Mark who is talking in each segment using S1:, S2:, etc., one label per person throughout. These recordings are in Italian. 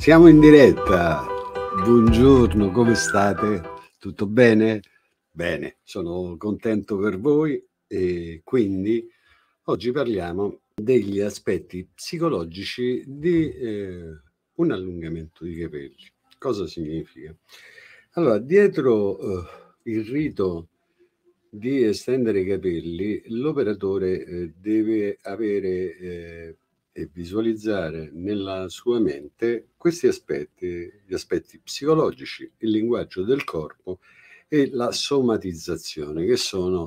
S1: Siamo in diretta. Buongiorno, come state? Tutto bene? Bene, sono contento per voi e quindi oggi parliamo degli aspetti psicologici di un allungamento di capelli. Cosa significa? Allora, dietro il rito di estendere i capelli, l'operatore deve avere e visualizzare nella sua mente questi aspetti, gli aspetti psicologici, il linguaggio del corpo e la somatizzazione, che sono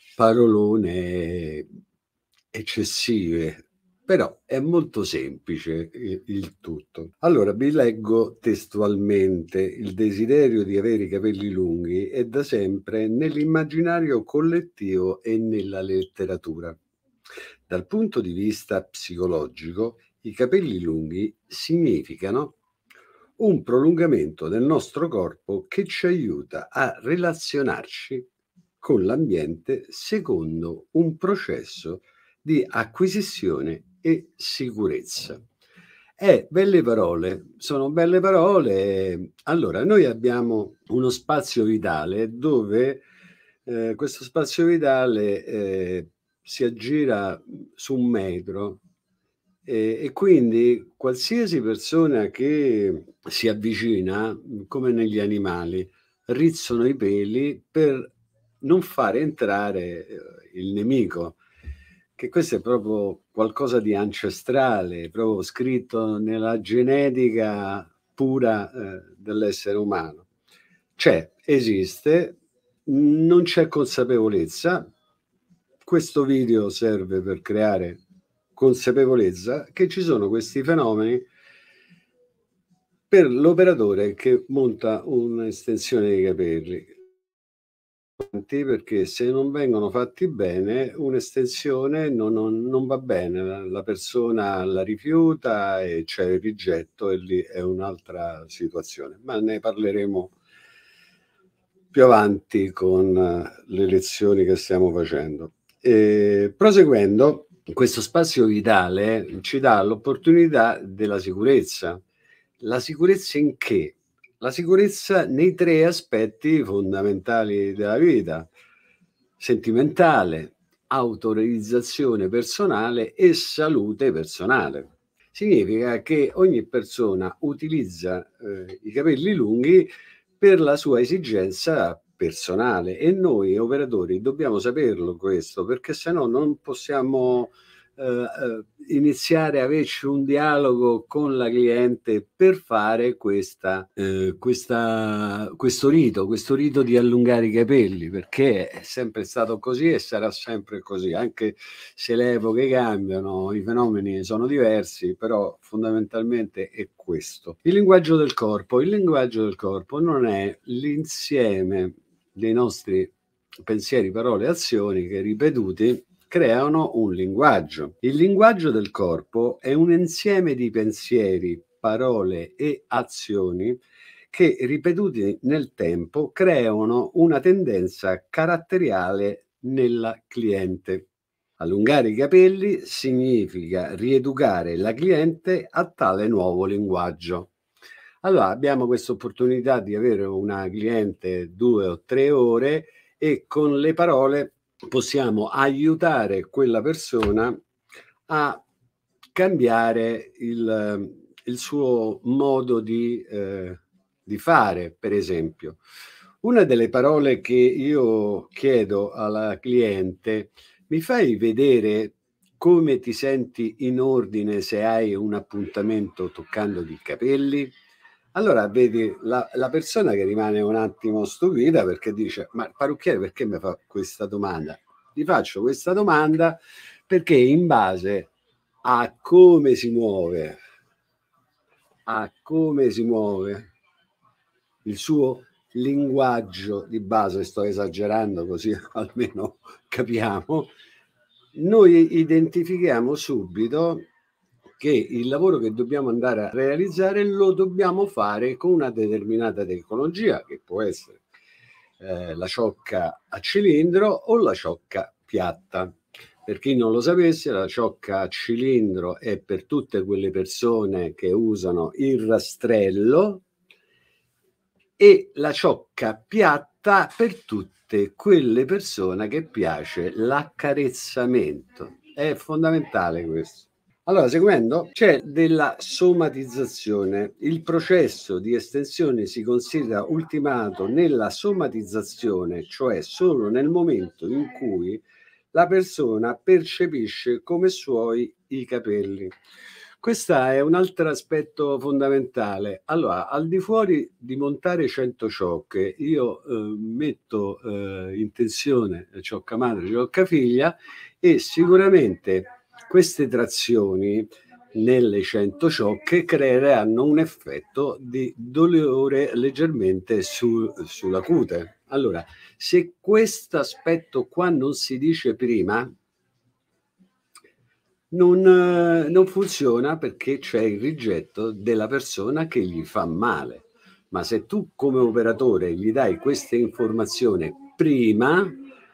S1: parolone eccessive, però è molto semplice il tutto. Allora, vi leggo testualmente: il desiderio di avere i capelli lunghi è da sempre nell'immaginario collettivo e nella letteratura. Dal punto di vista psicologico, i capelli lunghi significano un prolungamento del nostro corpo che ci aiuta a relazionarci con l'ambiente secondo un processo di acquisizione e sicurezza. Belle parole, sono belle parole. Allora, noi abbiamo uno spazio vitale dove questo spazio vitale si aggira su un metro e quindi qualsiasi persona che si avvicina, come negli animali, rizzano i peli per non far entrare il nemico, che questo è proprio qualcosa di ancestrale, proprio scritto nella genetica pura dell'essere umano. Esiste, non c'è consapevolezza. Questo video serve per creare consapevolezza che ci sono questi fenomeni per l'operatore che monta un'estensione dei capelli, perché se non vengono fatti bene un'estensione non va bene, la persona la rifiuta e c'è il rigetto e lì è un'altra situazione, ma ne parleremo più avanti con le lezioni che stiamo facendo. Proseguendo, questo spazio vitale ci dà l'opportunità della sicurezza. La sicurezza in che? La sicurezza nei 3 aspetti fondamentali della vita: sentimentale, autorealizzazione personale e salute personale. Significa che ogni persona utilizza i capelli lunghi per la sua esigenza personale e noi operatori dobbiamo saperlo questo, perché se no non possiamo iniziare a averci un dialogo con la cliente per fare questo rito di allungare i capelli, perché è sempre stato così e sarà sempre così, anche se le epoche cambiano, i fenomeni sono diversi, però fondamentalmente è questo. Il linguaggio del corpo. Il linguaggio del corpo non è l'insieme dei nostri pensieri, parole e azioni che ripetuti creano un linguaggio. Il linguaggio del corpo è un insieme di pensieri, parole e azioni che ripetuti nel tempo creano una tendenza caratteriale nella cliente. Allungare i capelli significa rieducare la cliente a tale nuovo linguaggio. Allora, abbiamo questa opportunità di avere una cliente 2 o 3 ore e con le parole possiamo aiutare quella persona a cambiare il suo modo di fare, per esempio. Una delle parole che io chiedo alla cliente: mi fai vedere come ti senti in ordine se hai un appuntamento toccandoti i capelli? Allora vedi la persona che rimane un attimo stupita perché dice: ma il parrucchiere perché mi fa questa domanda? Gli faccio questa domanda perché in base a come si muove il suo linguaggio di base, sto esagerando così almeno capiamo, noi identifichiamo subito che il lavoro che dobbiamo andare a realizzare lo dobbiamo fare con una determinata tecnologia, che può essere la ciocca a cilindro o la ciocca piatta. Per chi non lo sapesse, la ciocca a cilindro è per tutte quelle persone che usano il rastrello e la ciocca piatta per tutte quelle persone che piace l'accarezzamento. È fondamentale questo. Allora, seguendo, c'è della somatizzazione. Il processo di estensione si considera ultimato nella somatizzazione, cioè solo nel momento in cui la persona percepisce come suoi i capelli. Questo è un altro aspetto fondamentale. Allora, al di fuori di montare 100 ciocche, io metto in tensione ciocca madre, ciocca figlia, e sicuramente queste trazioni nelle 100 ciocche creeranno un effetto di dolore leggermente sulla cute. Allora, se questo aspetto qua non si dice prima, non funziona, perché c'è il rigetto della persona che gli fa male. Ma se tu come operatore gli dai queste informazioni prima,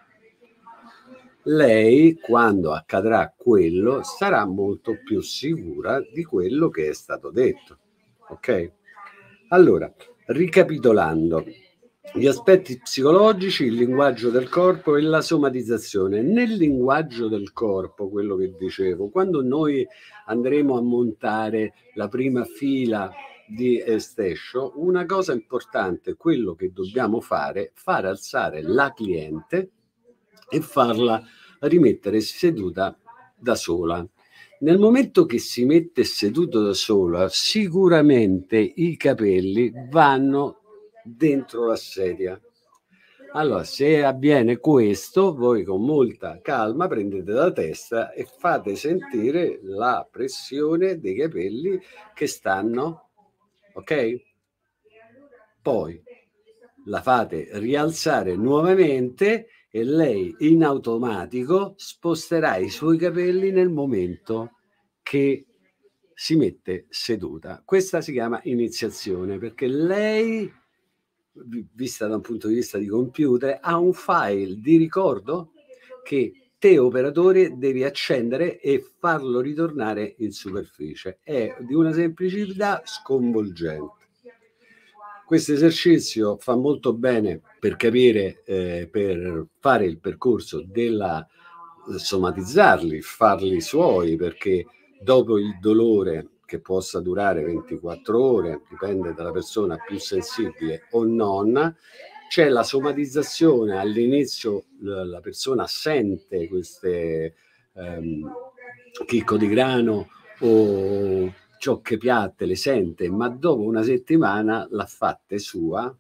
S1: lei, quando accadrà quello, sarà molto più sicura di quello che è stato detto. Ok? Allora, ricapitolando, gli aspetti psicologici, il linguaggio del corpo e la somatizzazione. Nel linguaggio del corpo, quello che dicevo, quando noi andremo a montare la prima fila di Estescio, una cosa importante, quello che dobbiamo fare alzare la cliente e farla rimettere seduta da sola. Nel momento che si mette seduto da sola, sicuramente i capelli vanno dentro la sedia. Allora, se avviene questo, voi con molta calma prendete la testa e fate sentire la pressione dei capelli che stanno, ok? Poi la fate rialzare nuovamente e lei in automatico sposterà i suoi capelli nel momento che si mette seduta. Questa si chiama iniziazione, perché lei, vista da un punto di vista di computer, ha un file di ricordo che te operatore devi accendere e farlo ritornare in superficie. È di una semplicità sconvolgente. Questo esercizio fa molto bene per capire, per fare il percorso della somatizzarli, farli suoi, perché dopo il dolore, che possa durare 24 ore, dipende dalla persona più sensibile o non, c'è la somatizzazione. All'inizio la persona sente queste chicco di grano o ciocche piatte, le sente, ma dopo una settimana l'ha fatte sua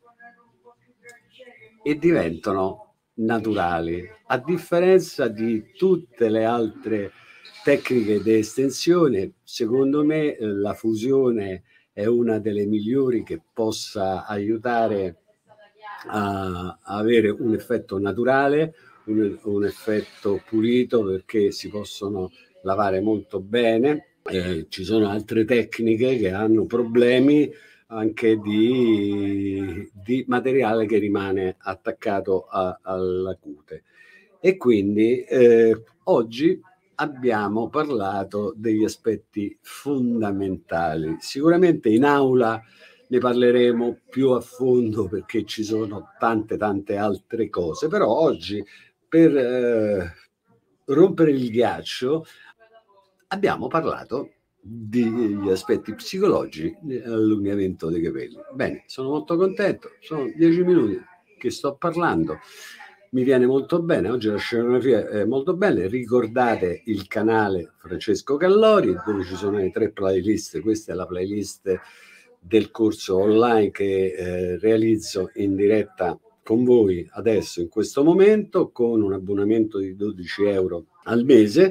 S1: e diventano naturali, a differenza di tutte le altre tecniche di estensione. Secondo me la fusione è una delle migliori che possa aiutare a avere un effetto naturale, un effetto pulito, perché si possono lavare molto bene. Ci sono altre tecniche che hanno problemi anche di materiale che rimane attaccato alla cute. E quindi oggi abbiamo parlato degli aspetti fondamentali. Sicuramente in aula ne parleremo più a fondo, perché ci sono tante altre cose, però oggi, per rompere il ghiaccio, abbiamo parlato degli aspetti psicologici dell'allungamento dei capelli. Bene, sono molto contento, sono 10 minuti che sto parlando, mi viene molto bene. Oggi la scenografia è molto bella. Ricordate il canale Francesco Callori, dove ci sono le 3 playlist. Questa è la playlist del corso online che realizzo in diretta con voi adesso, in questo momento, con un abbonamento di 12 euro al mese.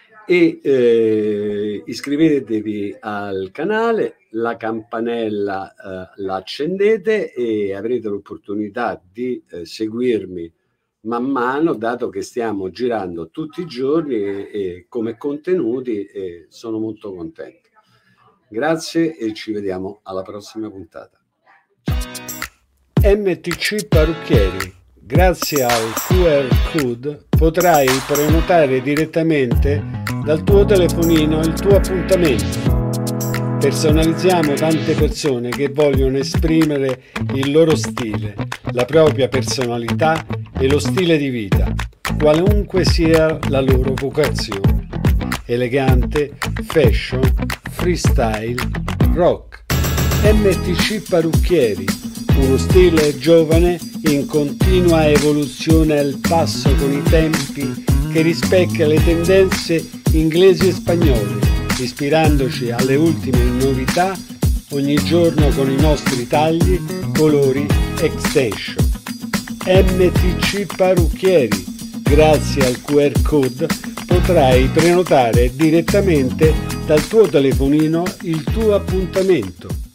S1: E iscrivetevi al canale, la campanella la accendete e avrete l'opportunità di seguirmi man mano, dato che stiamo girando tutti i giorni e come contenuti, e sono molto contento. Grazie e ci vediamo alla prossima puntata. MTC Parrucchieri, grazie al QR code potrai prenotare direttamente dal tuo telefonino il tuo appuntamento. Personalizziamo tante persone che vogliono esprimere il loro stile, la propria personalità e lo stile di vita, qualunque sia la loro vocazione. Elegante, fashion, freestyle, rock. MTC Parrucchieri, uno stile giovane in continua evoluzione al passo con i tempi che rispecchia le tendenze inglesi e spagnole, ispirandoci alle ultime novità ogni giorno con i nostri tagli, colori, extension. MTC Parrucchieri, grazie al QR code potrai prenotare direttamente dal tuo telefonino il tuo appuntamento.